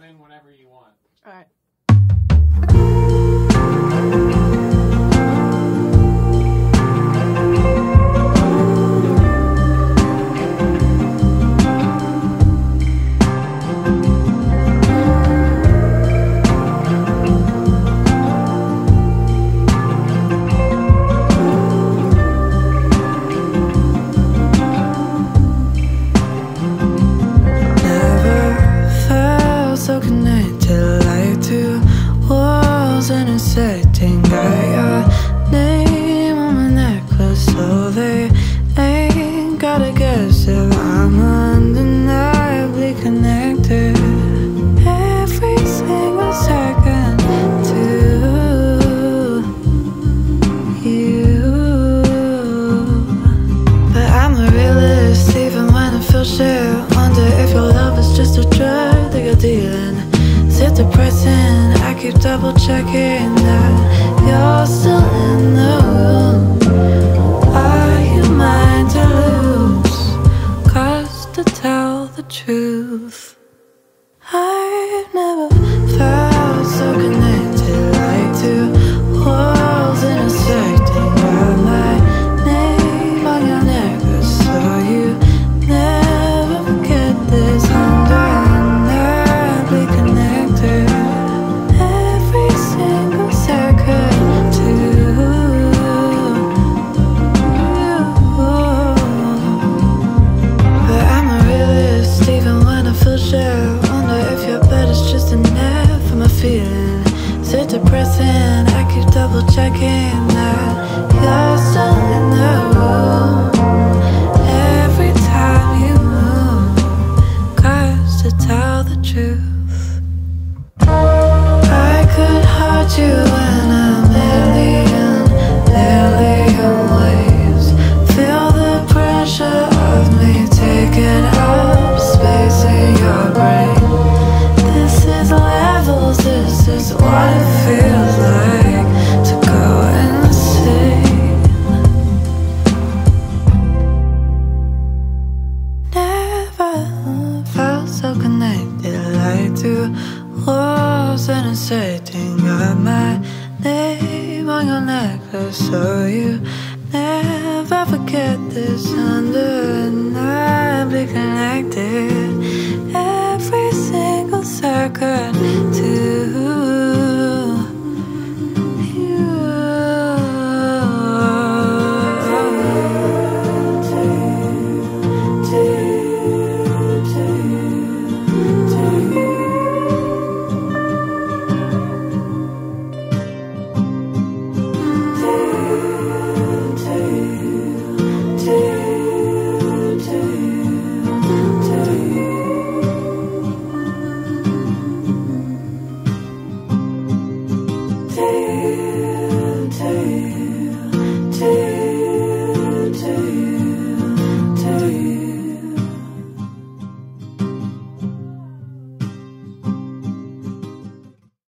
in whenever you want. All right. So connected like two walls intersecting. Got your name on my necklace, so they ain't gotta guess if I'm undeniably connected. Every single second to you. But I'm a realist even when I feel shit. Wonder if your love is just a drug that you're dealing. Is it depressing? I keep double checking that you're still in the room. Are you mine to lose? 'Cause to tell the truth, I've never felt so connected like two worlds intersecting. Got my name on your necklace, so you never forget this. Undeniably connected. Every single second to you. But I'm a realist even when I feel shit. Wonder if your bed is just an F for my feeling. Is it depressing? I keep double checking that you're still in the room. Every time you move, 'cause to tell the truth, I could hurt you in a million ways. Feel the pressure of me taking up space in your brain. This is levels, this is what it feels like to go insane. Never felt so connected like two walls intersecting. Got my name on your necklace, so you never forget this. Undeniably connected.